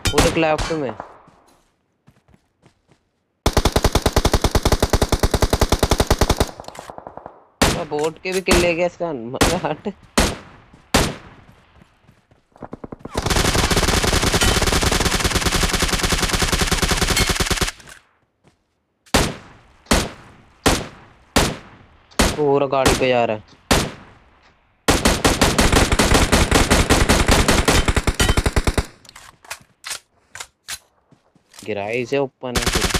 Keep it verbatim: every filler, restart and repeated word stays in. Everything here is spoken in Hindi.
वो देख लेफ्ट में। तो बोट के भी किल ले गया इसका मगर हट। पूरा गाड़ी पे जा रहा है। गिराई से ऊपर है पूरा।